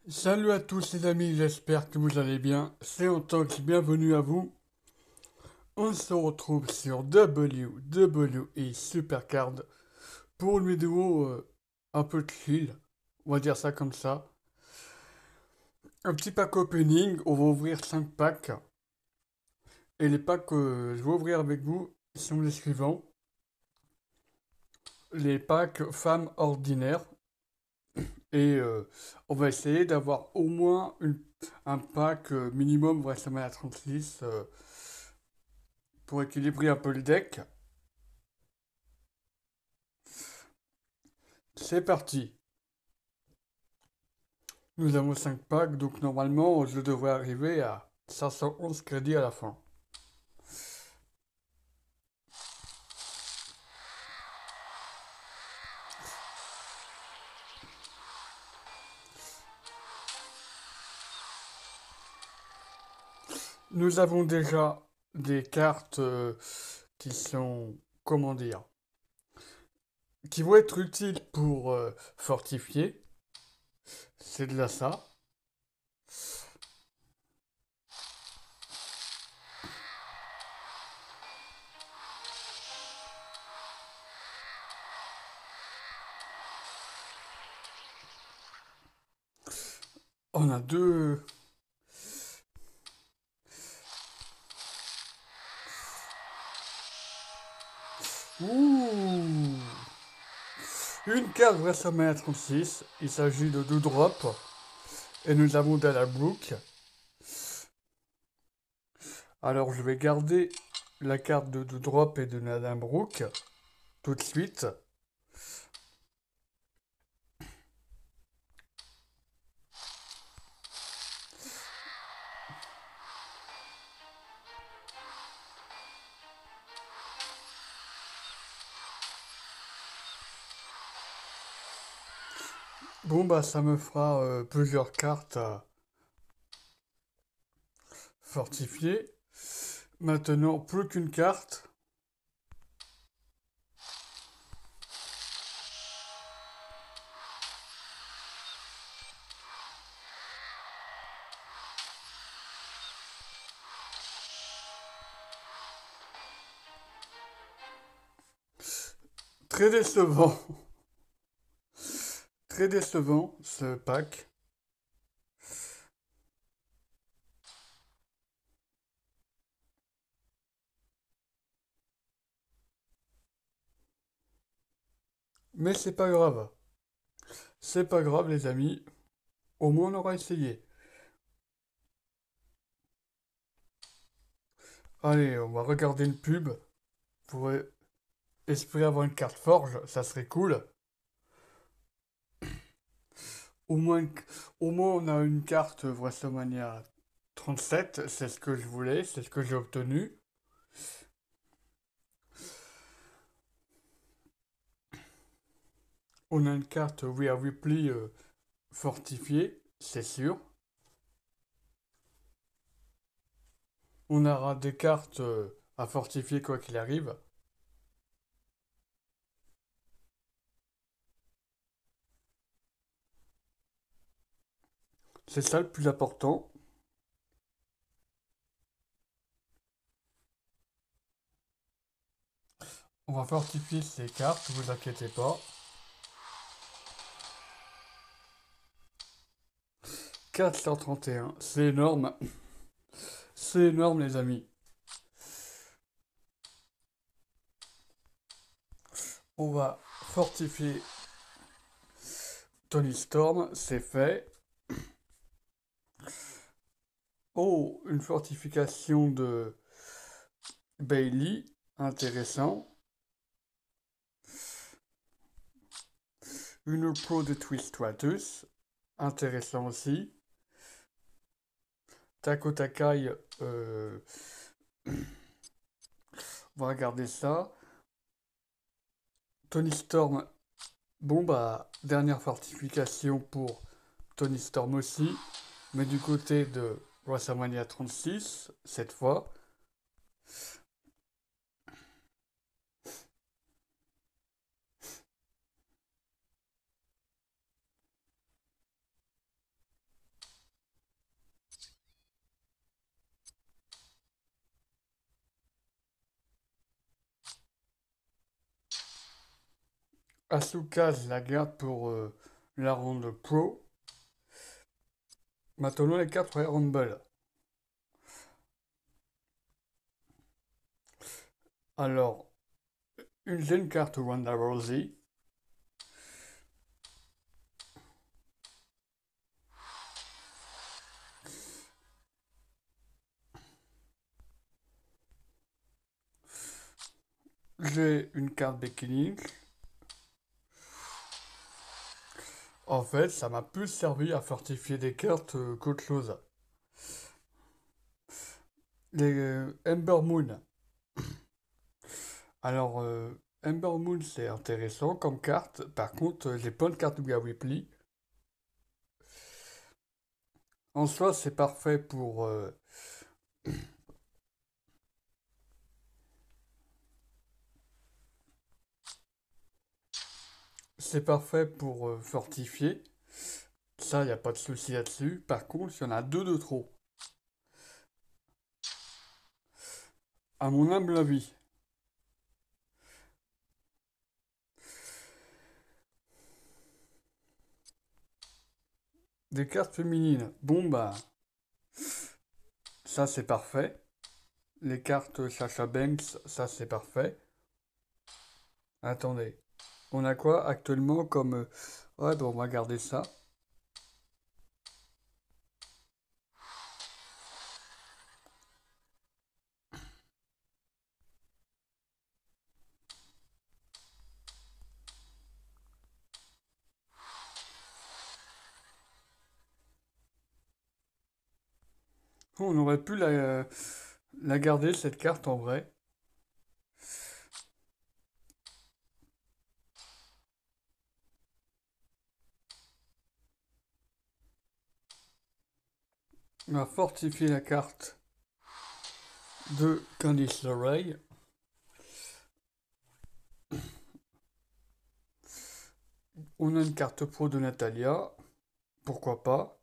Salut à tous les amis, j'espère que vous allez bien. C'est Antox, bienvenue à vous. On se retrouve sur WWE Supercard pour une vidéo un peu chill, on va dire ça comme ça. Un petit pack opening, on va ouvrir 5 packs. Et les packs que je vais ouvrir avec vous sont les suivants. Les packs femmes ordinaires. Et on va essayer d'avoir au moins un pack minimum WrestleMania 36 pour équilibrer un peu le deck. C'est parti. Nous avons 5 packs, donc normalement je devrais arriver à 511 crédits à la fin. Nous avons déjà des cartes qui sont, comment dire, qui vont être utiles pour fortifier. C'est de là ça. On a deux. Ouh! Une carte WrestleMania 36. Il s'agit de Doudrop. Et nous avons Dalabrook. Alors je vais garder la carte de Doudrop et de Nadine Brook tout de suite. Bon bah ça me fera plusieurs cartes à fortifier. Maintenant, plus qu'une carte. Très décevant. Très décevant ce pack. Mais c'est pas grave. C'est pas grave les amis. Au moins on aura essayé. Allez, on va regarder une pub pour espérer avoir une carte forge. Ça serait cool. Au moins, au moins on a une carte WrestleMania 37. C'est ce que je voulais. C'est ce que j'ai obtenu. On a une carte Rhea Ripley fortifiée. C'est sûr. On aura des cartes à fortifier quoi qu'il arrive. C'est ça le plus important. On va fortifier ces cartes, vous inquiétez pas. 431, c'est énorme. C'est énorme les amis. On va fortifier Tony Storm, c'est fait. Oh, une fortification de Bailey, intéressant. Une pro de Twistratus, intéressant aussi. Taco Takai, on va regarder ça. Tony Storm, bon bah, dernière fortification pour Tony Storm aussi, mais du côté de WrestleMania 36, cette fois. Asuka, je la garde pour la ronde pro. Maintenant, les cartes Royal Rumble. Alors, j'ai une carte Ronda Rousey. J'ai une carte Becky Lynch. En fait, ça m'a plus servi à fortifier des cartes qu'autre chose. Les Ember Moon. Alors, Ember Moon, c'est intéressant comme carte. Par contre, j'ai plein de cartes Rhea Ripley. En soi, c'est parfait pour... c'est parfait pour fortifier. Ça, il n'y a pas de souci là-dessus. Par contre, il y en a deux de trop. À mon humble avis. Des cartes féminines. Bon, bah, ça, c'est parfait. Les cartes Sasha Banks, ça, c'est parfait. Attendez. On a quoi actuellement comme... Ouais, bon, on va garder ça. On aurait pu la garder, cette carte, en vrai. On va fortifier la carte de Candice LeRae. On a une carte pro de Natalia. Pourquoi pas.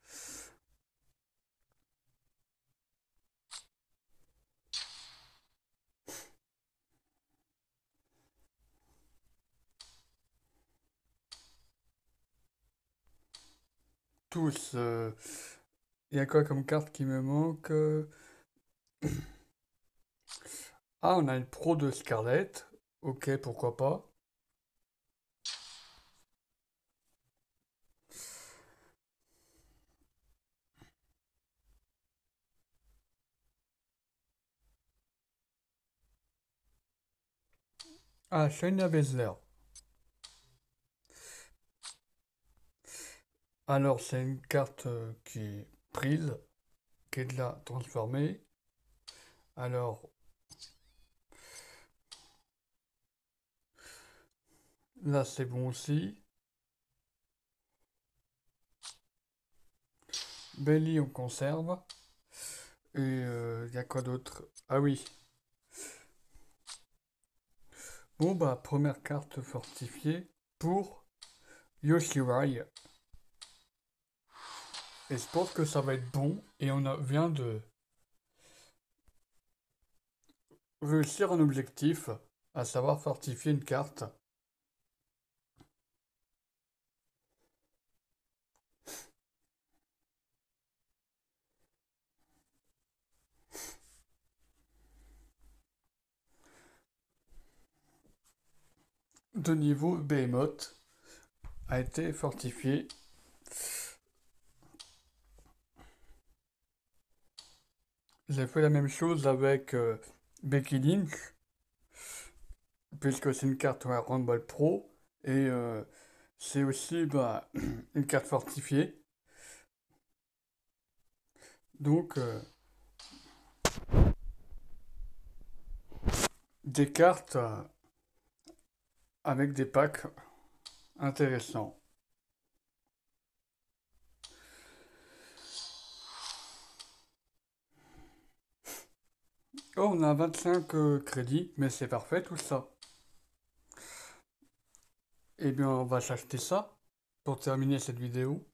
Tous. Il y a quoi comme carte qui me manque Ah, on a une pro de Scarlett. Ok, pourquoi pas. Ah, Shayna Baszler. Alors, c'est une carte qui est prise, qui est là transformée. Alors, là, c'est bon aussi. Belly, on conserve. Et il y a quoi d'autre? Ah oui. Bon, bah, première carte fortifiée pour Yoshirai. Et je pense que ça va être bon. Et vient de réussir un objectif, à savoir fortifier une carte. De niveau Behemoth a été fortifié. J'ai fait la même chose avec Becky Lynch, puisque c'est une carte Royal Rumble Pro, et c'est aussi bah, une carte fortifiée. Donc, des cartes avec des packs intéressants. Oh, on a 25 crédits, mais c'est parfait tout ça. Eh bien, on va s'acheter ça pour terminer cette vidéo.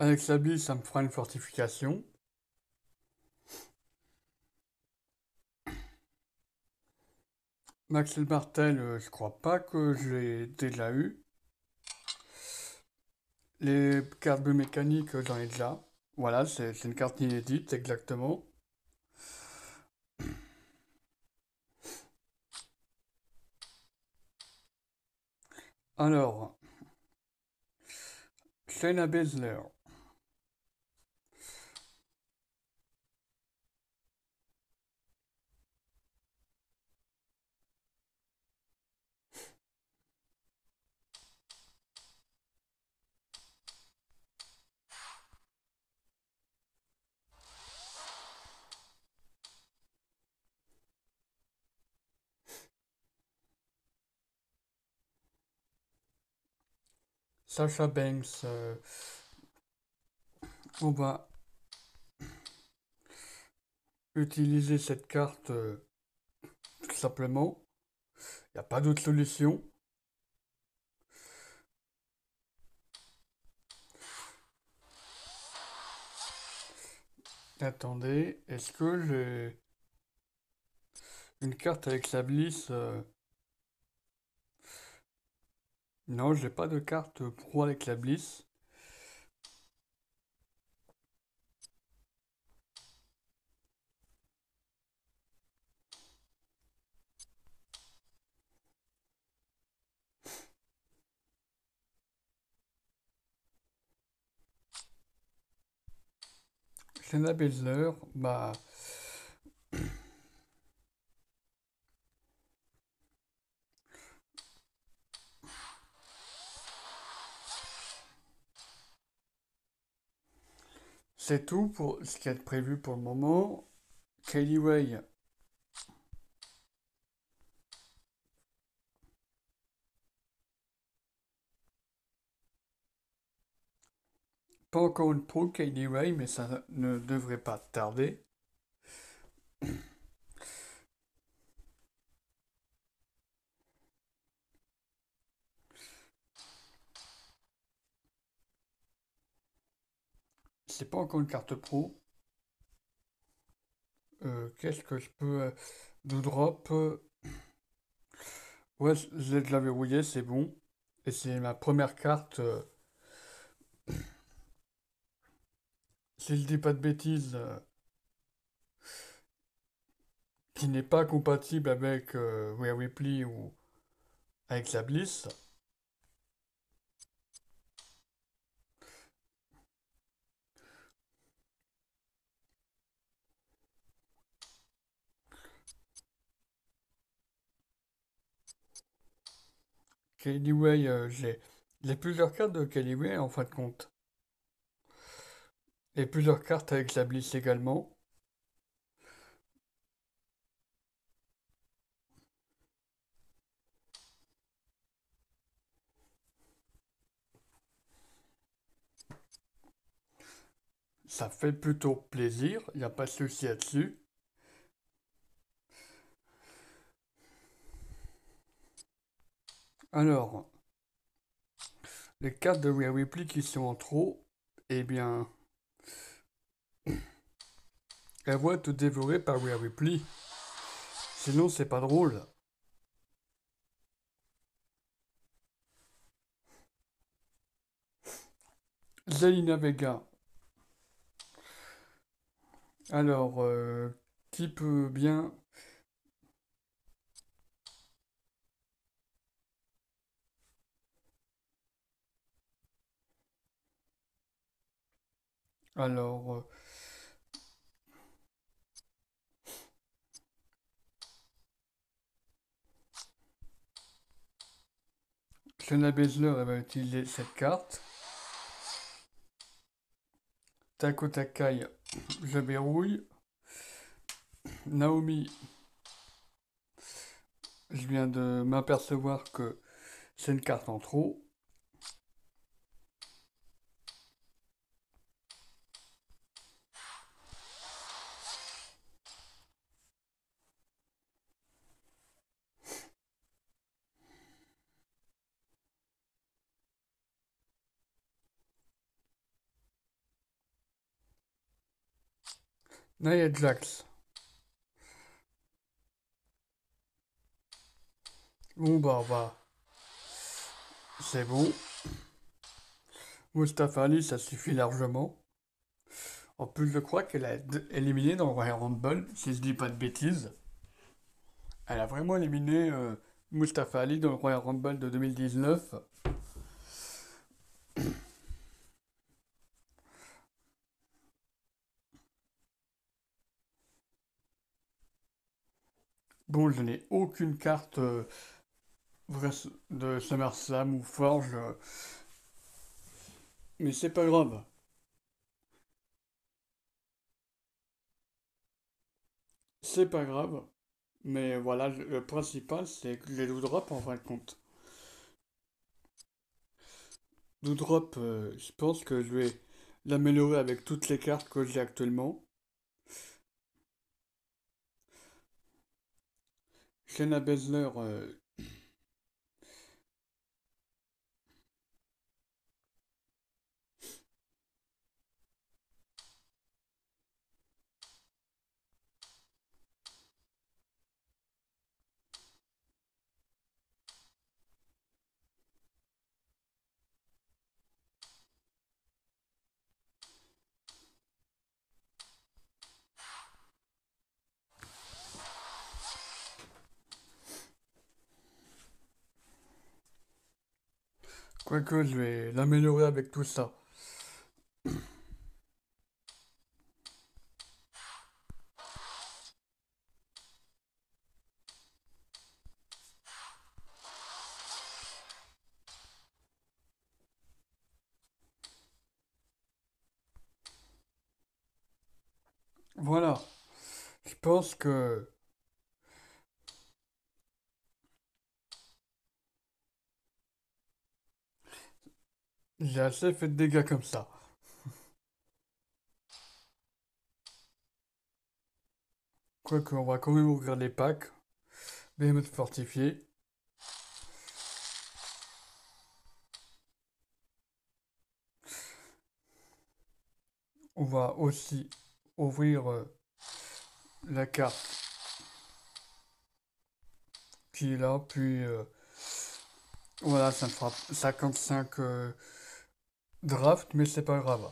Avec Sabli, ça me fera une fortification. Max et le Martel, je crois pas que je l'ai déjà eu. Les cartes mécaniques, j'en ai déjà. Voilà, c'est une carte inédite, exactement. Alors, Shayna Baszler. Sasha Banks. On va utiliser cette carte tout simplement. Il n'y a pas d'autre solution. Attendez, est-ce que j'ai une carte avec sa Bliss Non, j'ai pas de carte pro avec la Bliss. Shayna Baszler, bah, c'est tout pour ce qui est prévu pour le moment. Kaylee Ray, pas encore une pro Kaylee Ray, mais ça ne devrait pas tarder. C'est pas encore une carte pro. Qu'est-ce que je peux... de drop Ouais, je l'ai déjà verrouillé, c'est bon. Et c'est ma première carte. Si je dis pas de bêtises, qui n'est pas compatible avec Rare Replay ou avec la Bliss. Kellyway, j'ai plusieurs cartes de Kellyway en fin de compte. Et plusieurs cartes avec la Bliss également. Ça fait plutôt plaisir, il n'y a pas de souci là-dessus. Alors, les cartes de Rare Replay qui sont en trop, eh bien, elles vont être dévorées par Rare Replay. Sinon, c'est pas drôle. Zelina Vega. Alors, qui peut bien... Alors, Shayna Baszler, elle va utiliser cette carte. Taco Takai, je verrouille. Naomi, je viens de m'apercevoir que c'est une carte en trop. Nia Jax. Bon bah, c'est bon. Mustafa Ali, ça suffit largement. En plus, je crois qu'elle a éliminé dans le Royal Rumble, si je dis pas de bêtises. Elle a vraiment éliminé Mustafa Ali dans le Royal Rumble de 2019. Bon, je n'ai aucune carte de SummerSlam ou Forge, mais c'est pas grave. C'est pas grave. Mais voilà, le principal, c'est que les Doudrop, en fin de compte. Doudrop, je pense que je vais l'améliorer avec toutes les cartes que j'ai actuellement. Shayna Baszler, quoique je vais l'améliorer avec tout ça. Voilà, je pense que j'ai assez fait de dégâts comme ça. Quoique, on va quand même ouvrir les packs. Behemoth fortifié. On va aussi ouvrir la carte qui est là. Puis voilà, ça me fera 55 drafts, mais c'est pas grave.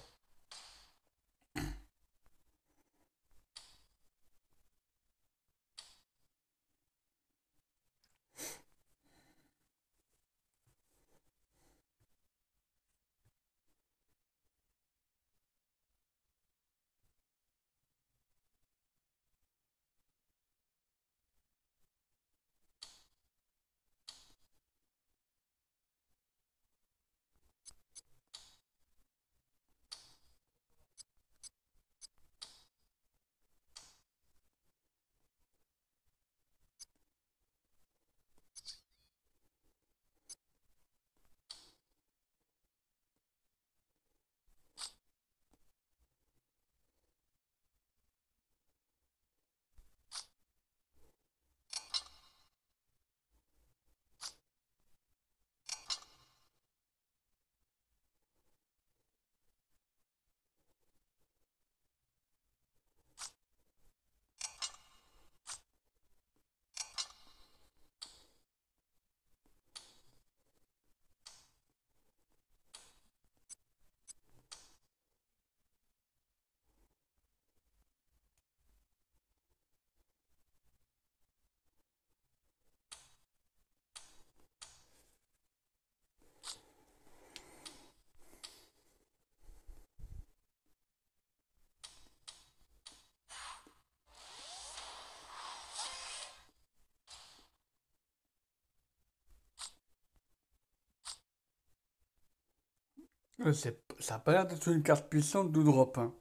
Ça n'a pas l'air d'être une carte puissante d'Oudrop, hein.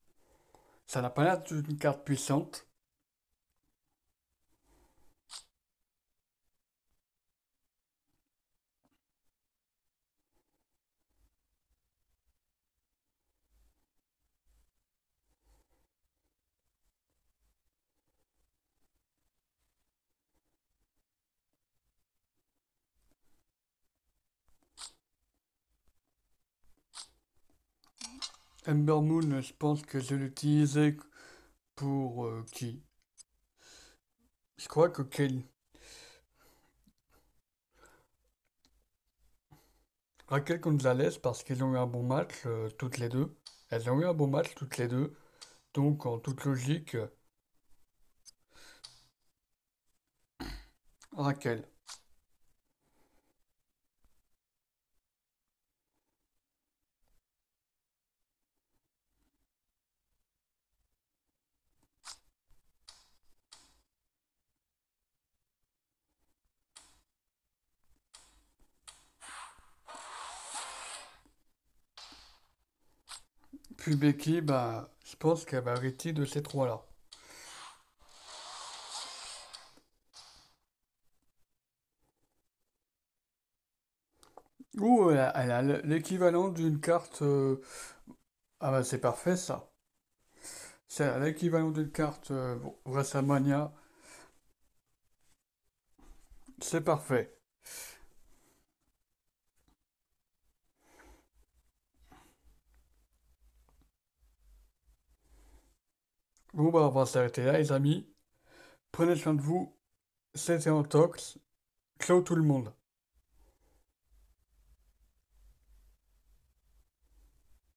Ça n'a pas l'air d'être une carte puissante. Ember Moon, je pense que je l'utilisais pour qui? Je crois que Raquel Gonzalez, parce qu'ils ont eu un bon match toutes les deux. Elles ont eu un bon match toutes les deux. Donc, en toute logique, Raquel. Puis Becky, bah, je pense qu'elle va hériter de ces trois-là. Ou elle a l'équivalent d'une carte. Ah bah c'est parfait ça. C'est l'équivalent d'une carte WrestleMania. C'est parfait. Bon bah on va s'arrêter là les amis. Prenez soin de vous. C'était Antox. Ciao tout le monde.